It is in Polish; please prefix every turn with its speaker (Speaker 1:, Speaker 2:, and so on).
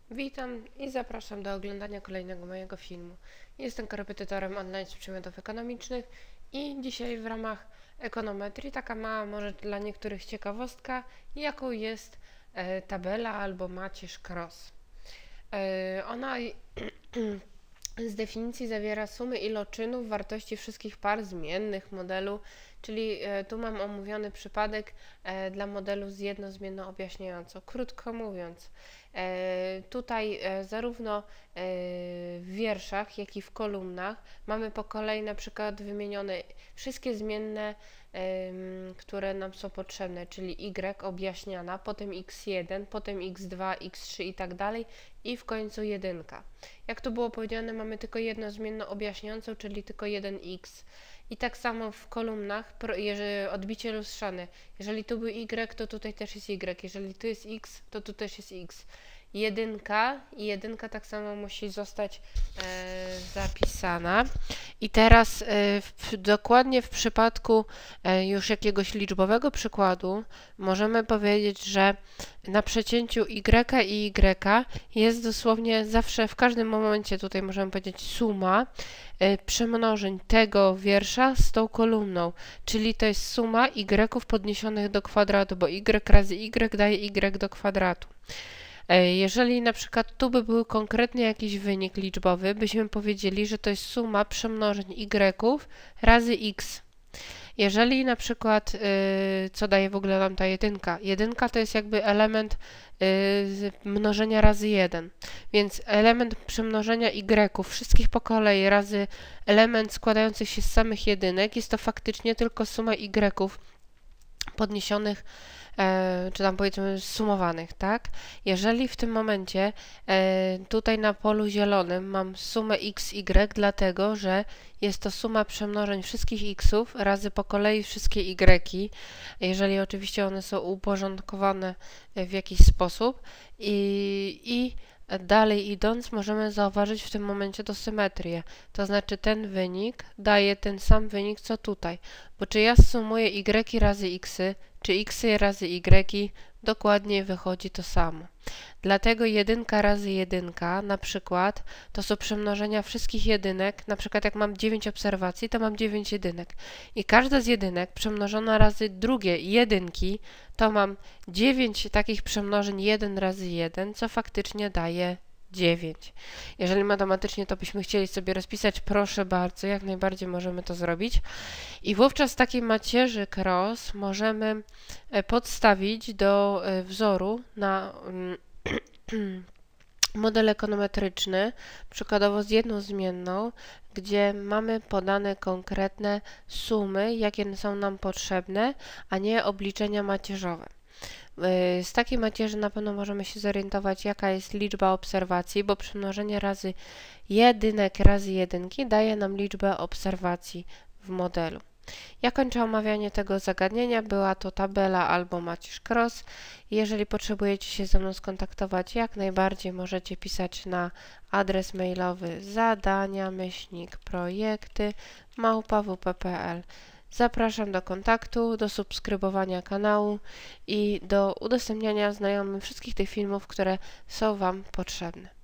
Speaker 1: Witam i zapraszam do oglądania kolejnego mojego filmu. Jestem korepetytorem online z przedmiotów ekonomicznych i dzisiaj w ramach ekonometrii taka mała może dla niektórych ciekawostka, jaką jest tabela albo macierz cross. Ona z definicji zawiera sumy iloczynów wartości wszystkich par zmiennych modelu, czyli tu mam omówiony przypadek dla modelu z jednozmienną objaśniającą. Krótko mówiąc, tutaj zarówno w wierszach, jak i w kolumnach mamy po kolei na przykład wymienione wszystkie zmienne, które nam są potrzebne, czyli y objaśniana, potem x1, potem x2, x3 i tak dalej i w końcu 1. Jak tu było powiedziane, mamy tylko jednozmienną objaśniającą, czyli tylko 1x. I tak samo w kolumnach, odbicie lustrzane. Jeżeli tu był y, to tutaj też jest y. Jeżeli tu jest x, to tu też jest x. Jedynka tak samo musi zostać zapisana. I teraz dokładnie w przypadku już jakiegoś liczbowego przykładu możemy powiedzieć, że na przecięciu y i y jest dosłownie zawsze, w każdym momencie tutaj możemy powiedzieć suma przemnożeń tego wiersza z tą kolumną, czyli to jest suma y podniesionych do kwadratu, bo y razy y daje y do kwadratu. Jeżeli na przykład tu by był konkretnie jakiś wynik liczbowy, byśmy powiedzieli, że to jest suma przemnożeń y razy x. Jeżeli na przykład, co daje w ogóle nam ta jedynka? Jedynka to jest jakby element mnożenia razy 1, więc element przemnożenia y wszystkich po kolei razy element składających się z samych jedynek jest to faktycznie tylko suma y podniesionych, czy tam powiedzmy sumowanych, tak? Jeżeli w tym momencie tutaj na polu zielonym mam sumę xy, dlatego że jest to suma przemnożeń wszystkich xów razy po kolei wszystkie y, jeżeli oczywiście one są uporządkowane w jakiś sposób i dalej idąc możemy zauważyć w tym momencie to symetrię, to znaczy ten wynik daje ten sam wynik co tutaj, bo czy ja sumuję y razy xy, czy xy razy y, dokładnie wychodzi to samo. Dlatego 1 razy 1 na przykład to są przemnożenia wszystkich jedynek, na przykład jak mam 9 obserwacji, to mam 9 jedynek i każda z jedynek przemnożona razy drugie jedynki, to mam 9 takich przemnożeń 1 razy 1, co faktycznie daje 9. Jeżeli matematycznie to byśmy chcieli sobie rozpisać, proszę bardzo, jak najbardziej możemy to zrobić. I wówczas takiej macierzy cross możemy podstawić do wzoru na model ekonometryczny, przykładowo z jedną zmienną, gdzie mamy podane konkretne sumy, jakie są nam potrzebne, a nie obliczenia macierzowe. Z takiej macierzy na pewno możemy się zorientować, jaka jest liczba obserwacji, bo przemnożenie razy jedynek razy jedynki daje nam liczbę obserwacji w modelu. Ja kończę omawianie tego zagadnienia. Była to tabela albo macierz cross. Jeżeli potrzebujecie się ze mną skontaktować, jak najbardziej możecie pisać na adres mailowy zadania-projekty@wp.pl. Zapraszam do kontaktu, do subskrybowania kanału i do udostępniania znajomym wszystkich tych filmów, które są Wam potrzebne.